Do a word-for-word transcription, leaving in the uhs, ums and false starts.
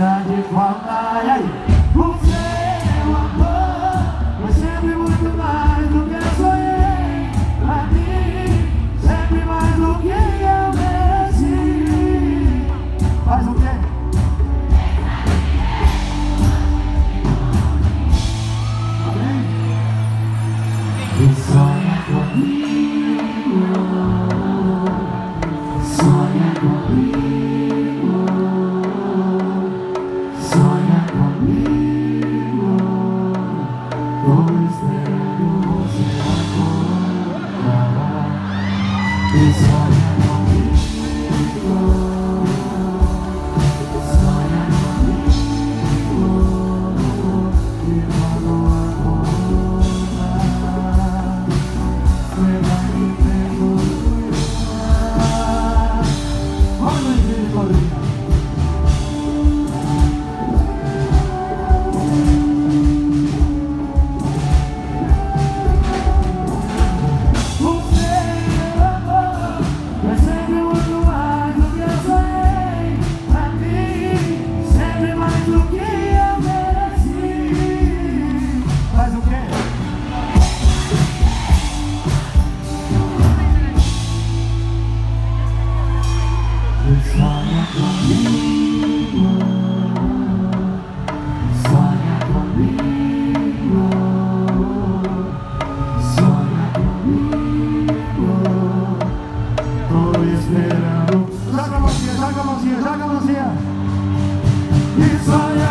deixa de faltar. E aí? Você é o amor, mas sempre muito mais do que eu sonhei. Pra mim, sempre mais do que eu mereci. Faz o quê? Amém? E sonha comigo, sonha comigo, sonha comigo. Tô esperando você acordar. E sonha comigo, sonha comigo. E quando acordar, você vai me perdoar. Olha o Espírito Santo. Sonha comigo, sonha comigo, sonha comigo. Tô esperando. Joga a mãozinha, joga a mãozinha, joga a mãozinha. E sonha